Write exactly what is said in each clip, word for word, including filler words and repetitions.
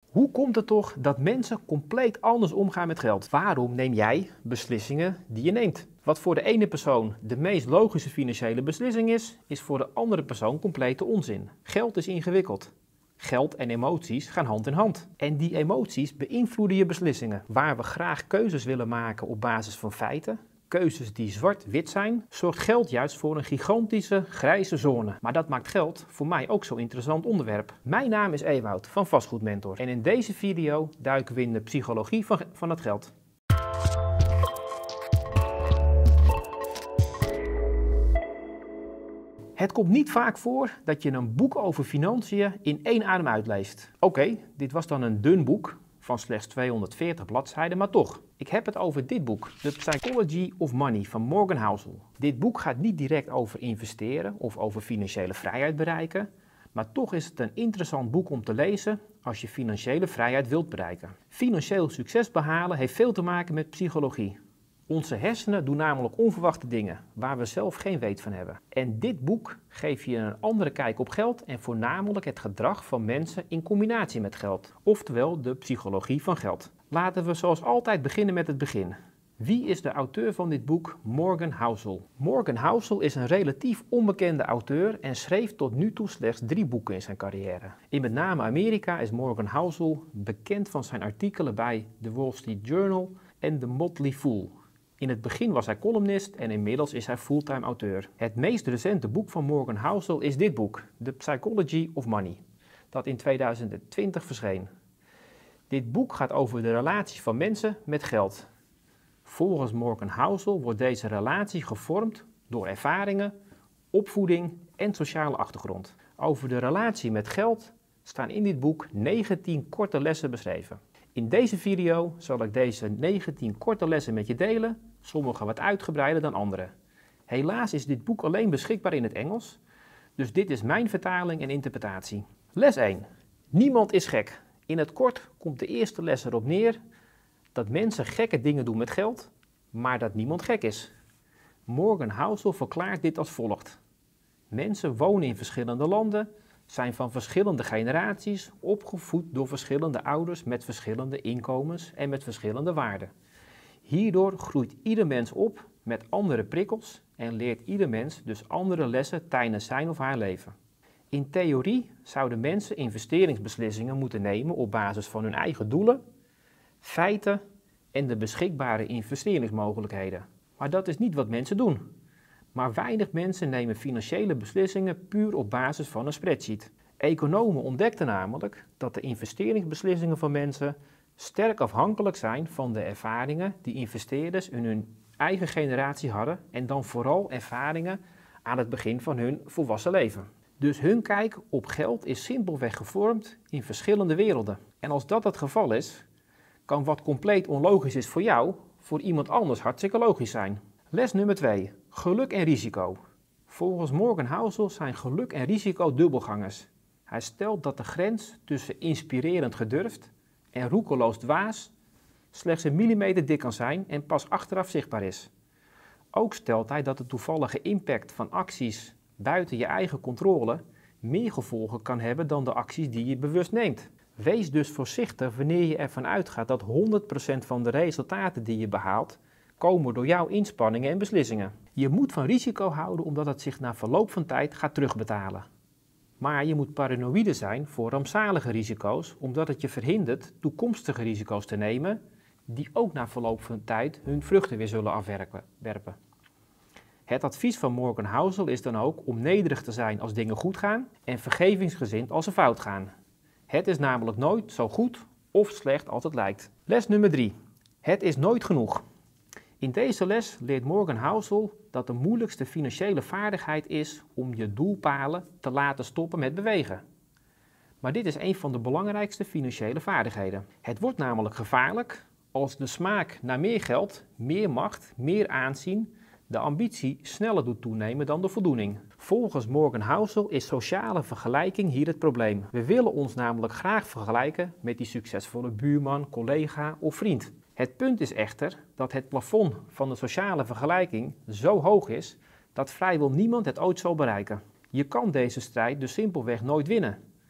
Hoe komt het toch dat mensen compleet anders omgaan met geld? Waarom neem jij beslissingen die je neemt? Wat voor de ene persoon de meest logische financiële beslissing is, is voor de andere persoon complete onzin. Geld is ingewikkeld. Geld en emoties gaan hand in hand. En die emoties beïnvloeden je beslissingen. Waar we graag keuzes willen maken op basis van feiten, keuzes die zwart-wit zijn, zorgt geld juist voor een gigantische grijze zone. Maar dat maakt geld voor mij ook zo'n interessant onderwerp. Mijn naam is Ewout van Vastgoedmentor en in deze video duiken we in de psychologie van, van het geld. Het komt niet vaak voor dat je een boek over financiën in één adem uitleest. Oké, okay, dit was dan een dun boek van slechts tweehonderdveertig bladzijden, maar toch. Ik heb het over dit boek, The Psychology of Money van Morgan Housel. Dit boek gaat niet direct over investeren of over financiële vrijheid bereiken, maar toch is het een interessant boek om te lezen als je financiële vrijheid wilt bereiken. Financieel succes behalen heeft veel te maken met psychologie. Onze hersenen doen namelijk onverwachte dingen, waar we zelf geen weet van hebben. En dit boek geeft je een andere kijk op geld en voornamelijk het gedrag van mensen in combinatie met geld. Oftewel de psychologie van geld. Laten we zoals altijd beginnen met het begin. Wie is de auteur van dit boek? Morgan Housel. Morgan Housel is een relatief onbekende auteur en schreef tot nu toe slechts drie boeken in zijn carrière. In met name Amerika is Morgan Housel bekend van zijn artikelen bij The Wall Street Journal en The Motley Fool. In het begin was hij columnist en inmiddels is hij fulltime auteur. Het meest recente boek van Morgan Housel is dit boek, The Psychology of Money, dat in tweeduizend twintig verscheen. Dit boek gaat over de relatie van mensen met geld. Volgens Morgan Housel wordt deze relatie gevormd door ervaringen, opvoeding en sociale achtergrond. Over de relatie met geld staan in dit boek negentien korte lessen beschreven. In deze video zal ik deze negentien korte lessen met je delen, sommige wat uitgebreider dan andere. Helaas is dit boek alleen beschikbaar in het Engels, dus dit is mijn vertaling en interpretatie. Les één. Niemand is gek. In het kort komt de eerste les erop neer dat mensen gekke dingen doen met geld, maar dat niemand gek is. Morgan Housel verklaart dit als volgt. Mensen wonen in verschillende landen, zijn van verschillende generaties, opgevoed door verschillende ouders met verschillende inkomens en met verschillende waarden. Hierdoor groeit ieder mens op met andere prikkels en leert ieder mens dus andere lessen tijdens zijn of haar leven. In theorie zouden mensen investeringsbeslissingen moeten nemen op basis van hun eigen doelen, feiten en de beschikbare investeringsmogelijkheden. Maar dat is niet wat mensen doen. Maar weinig mensen nemen financiële beslissingen puur op basis van een spreadsheet. Economen ontdekten namelijk dat de investeringsbeslissingen van mensen sterk afhankelijk zijn van de ervaringen die investeerders in hun eigen generatie hadden en dan vooral ervaringen aan het begin van hun volwassen leven. Dus hun kijk op geld is simpelweg gevormd in verschillende werelden. En als dat het geval is, kan wat compleet onlogisch is voor jou, voor iemand anders hartstikke logisch zijn. Les nummer twee. Geluk en risico. Volgens Morgan Housel zijn geluk en risico dubbelgangers. Hij stelt dat de grens tussen inspirerend gedurfd en roekeloos dwaas slechts een millimeter dik kan zijn en pas achteraf zichtbaar is. Ook stelt hij dat de toevallige impact van acties buiten je eigen controle meer gevolgen kan hebben dan de acties die je bewust neemt. Wees dus voorzichtig wanneer je ervan uitgaat dat honderd procent van de resultaten die je behaalt komen door jouw inspanningen en beslissingen. Je moet van risico houden omdat het zich na verloop van tijd gaat terugbetalen. Maar je moet paranoïde zijn voor rampzalige risico's omdat het je verhindert toekomstige risico's te nemen die ook na verloop van tijd hun vruchten weer zullen afwerpen. Het advies van Morgan Housel is dan ook om nederig te zijn als dingen goed gaan en vergevingsgezind als ze fout gaan. Het is namelijk nooit zo goed of slecht als het lijkt. Les nummer drie. Het is nooit genoeg. In deze les leert Morgan Housel dat de moeilijkste financiële vaardigheid is om je doelpalen te laten stoppen met bewegen. Maar dit is een van de belangrijkste financiële vaardigheden. Het wordt namelijk gevaarlijk als de smaak naar meer geld, meer macht, meer aanzien, de ambitie sneller doet toenemen dan de voldoening. Volgens Morgan Housel is sociale vergelijking hier het probleem. We willen ons namelijk graag vergelijken met die succesvolle buurman, collega of vriend. Het punt is echter dat het plafond van de sociale vergelijking zo hoog is dat vrijwel niemand het ooit zal bereiken. Je kan deze strijd dus simpelweg nooit winnen.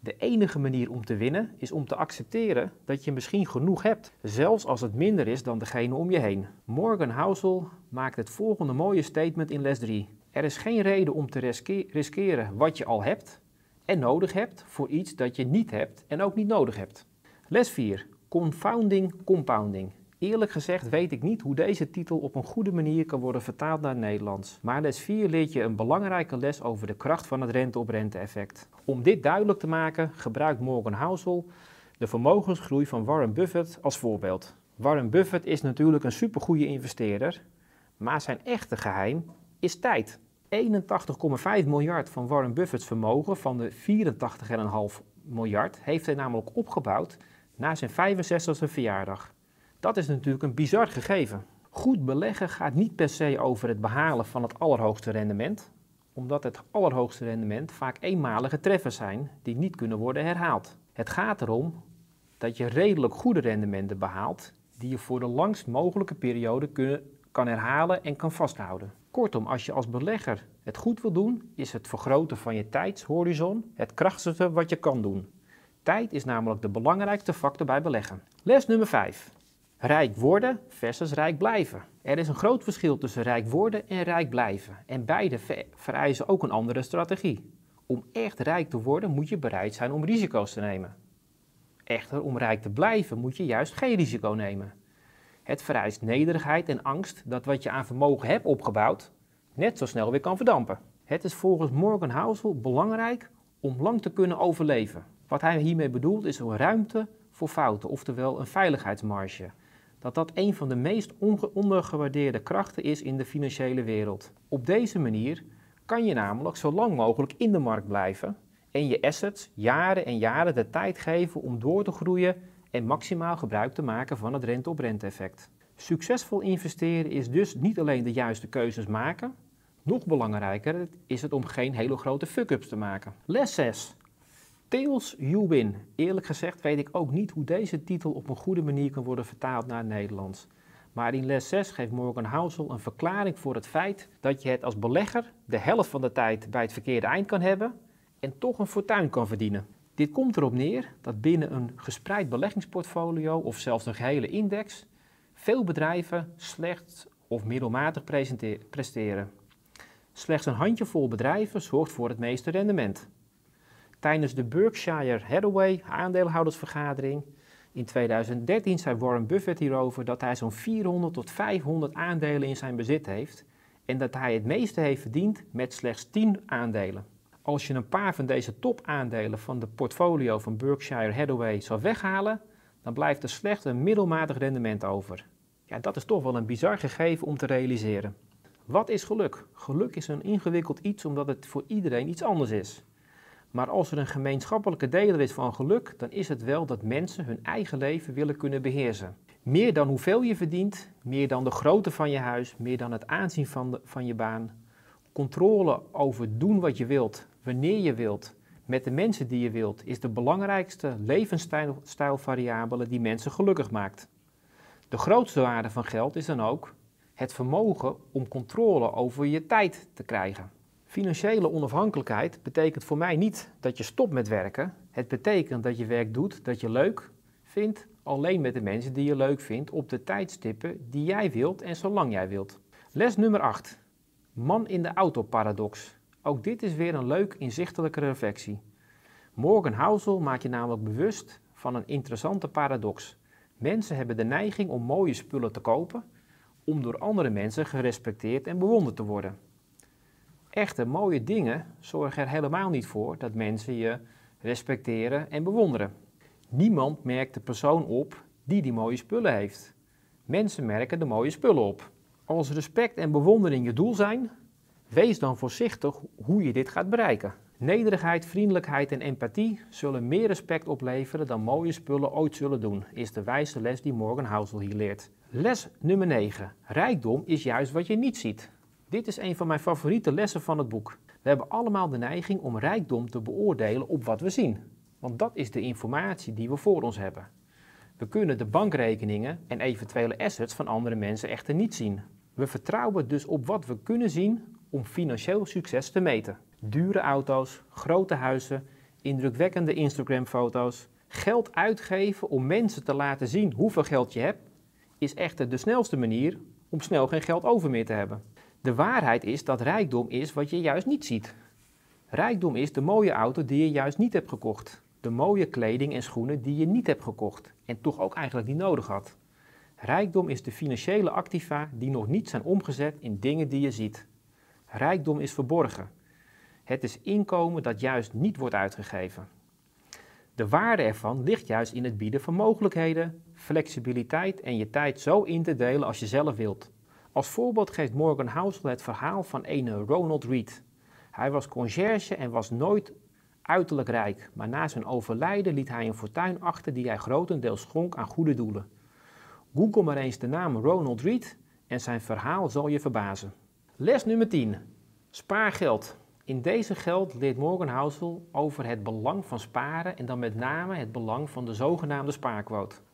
De enige manier om te winnen is om te accepteren dat je misschien genoeg hebt, zelfs als het minder is dan degene om je heen. Morgan Housel maakt het volgende mooie statement in les drie. Er is geen reden om te riske- riskeren wat je al hebt en nodig hebt voor iets dat je niet hebt en ook niet nodig hebt. Les vier. Confounding Compounding. Eerlijk gezegd weet ik niet hoe deze titel op een goede manier kan worden vertaald naar het Nederlands. Maar les vier leert je een belangrijke les over de kracht van het rente-op-rente effect. Om dit duidelijk te maken gebruikt Morgan Housel de vermogensgroei van Warren Buffett als voorbeeld. Warren Buffett is natuurlijk een supergoeie investeerder, maar zijn echte geheim is tijd. eenentachtig komma vijf miljard van Warren Buffett's vermogen van de vierentachtig komma vijf miljard heeft hij namelijk opgebouwd na zijn vijfenzestigste verjaardag. Dat is natuurlijk een bizar gegeven. Goed beleggen gaat niet per se over het behalen van het allerhoogste rendement, omdat het allerhoogste rendement vaak eenmalige treffers zijn die niet kunnen worden herhaald. Het gaat erom dat je redelijk goede rendementen behaalt die je voor de langst mogelijke periode kunnen, kan herhalen en kan vasthouden. Kortom, als je als belegger het goed wil doen, is het vergroten van je tijdshorizon het krachtigste wat je kan doen. Tijd is namelijk de belangrijkste factor bij beleggen. Les nummer vijf. Rijk worden versus rijk blijven. Er is een groot verschil tussen rijk worden en rijk blijven. En beide vereisen ook een andere strategie. Om echt rijk te worden moet je bereid zijn om risico's te nemen. Echter, om rijk te blijven moet je juist geen risico nemen. Het vereist nederigheid en angst dat wat je aan vermogen hebt opgebouwd net zo snel weer kan verdampen. Het is volgens Morgan Housel belangrijk om lang te kunnen overleven. Wat hij hiermee bedoelt is een ruimte voor fouten, oftewel een veiligheidsmarge. Dat dat een van de meest ondergewaardeerde krachten is in de financiële wereld. Op deze manier kan je namelijk zo lang mogelijk in de markt blijven en je assets jaren en jaren de tijd geven om door te groeien en maximaal gebruik te maken van het rente-op-rente effect. Succesvol investeren is dus niet alleen de juiste keuzes maken, nog belangrijker is het om geen hele grote fuck-ups te maken. Les zes. Tails you win. Eerlijk gezegd weet ik ook niet hoe deze titel op een goede manier kan worden vertaald naar het Nederlands. Maar in les zes geeft Morgan Housel een verklaring voor het feit dat je het als belegger de helft van de tijd bij het verkeerde eind kan hebben en toch een fortuin kan verdienen. Dit komt erop neer dat binnen een gespreid beleggingsportfolio of zelfs een gehele index veel bedrijven slecht of middelmatig presteren. Slechts een handjevol bedrijven zorgt voor het meeste rendement. Tijdens de Berkshire Hathaway aandeelhoudersvergadering in tweeduizend dertien zei Warren Buffett hierover dat hij zo'n vierhonderd tot vijfhonderd aandelen in zijn bezit heeft en dat hij het meeste heeft verdiend met slechts tien aandelen. Als je een paar van deze topaandelen van de portfolio van Berkshire Hathaway zou weghalen, dan blijft er slechts een middelmatig rendement over. Ja, dat is toch wel een bizar gegeven om te realiseren. Wat is geluk? Geluk is een ingewikkeld iets omdat het voor iedereen iets anders is. Maar als er een gemeenschappelijke deler is van geluk, dan is het wel dat mensen hun eigen leven willen kunnen beheersen. Meer dan hoeveel je verdient, meer dan de grootte van je huis, meer dan het aanzien van, de, van je baan. Controle over doen wat je wilt, wanneer je wilt, met de mensen die je wilt, is de belangrijkste levensstijlvariabele die mensen gelukkig maakt. De grootste waarde van geld is dan ook het vermogen om controle over je tijd te krijgen. Financiële onafhankelijkheid betekent voor mij niet dat je stopt met werken. Het betekent dat je werk doet dat je leuk vindt, alleen met de mensen die je leuk vindt op de tijdstippen die jij wilt en zolang jij wilt. Les nummer acht. Man in de auto paradox. Ook dit is weer een leuk inzichtelijke reflectie. Morgan Housel maakt je namelijk bewust van een interessante paradox. Mensen hebben de neiging om mooie spullen te kopen, om door andere mensen gerespecteerd en bewonderd te worden. Echte mooie dingen zorgen er helemaal niet voor dat mensen je respecteren en bewonderen. Niemand merkt de persoon op die die mooie spullen heeft. Mensen merken de mooie spullen op. Als respect en bewondering je doel zijn, wees dan voorzichtig hoe je dit gaat bereiken. Nederigheid, vriendelijkheid en empathie zullen meer respect opleveren dan mooie spullen ooit zullen doen, is de wijze les die Morgan Housel hier leert. Les nummer negen. Rijkdom is juist wat je niet ziet. Dit is een van mijn favoriete lessen van het boek. We hebben allemaal de neiging om rijkdom te beoordelen op wat we zien. Want dat is de informatie die we voor ons hebben. We kunnen de bankrekeningen en eventuele assets van andere mensen echter niet zien. We vertrouwen dus op wat we kunnen zien om financieel succes te meten. Dure auto's, grote huizen indrukwekkende Instagram-foto's. Geld uitgeven om mensen te laten zien hoeveel geld je hebt, is echter de snelste manier om snel geen geld over meer te hebben. De waarheid is dat rijkdom is wat je juist niet ziet. Rijkdom is de mooie auto die je juist niet hebt gekocht. De mooie kleding en schoenen die je niet hebt gekocht en toch ook eigenlijk niet nodig had. Rijkdom is de financiële activa die nog niet zijn omgezet in dingen die je ziet. Rijkdom is verborgen. Het is inkomen dat juist niet wordt uitgegeven. De waarde ervan ligt juist in het bieden van mogelijkheden, flexibiliteit en je tijd zo in te delen als je zelf wilt. Als voorbeeld geeft Morgan Housel het verhaal van ene Ronald Read. Hij was conciërge en was nooit uiterlijk rijk, maar na zijn overlijden liet hij een fortuin achter die hij grotendeels schonk aan goede doelen. Google maar eens de naam Ronald Read en zijn verhaal zal je verbazen. Les nummer tien. Spaargeld. In deze geld leert Morgan Housel over het belang van sparen en dan met name het belang van de zogenaamde spaarquote.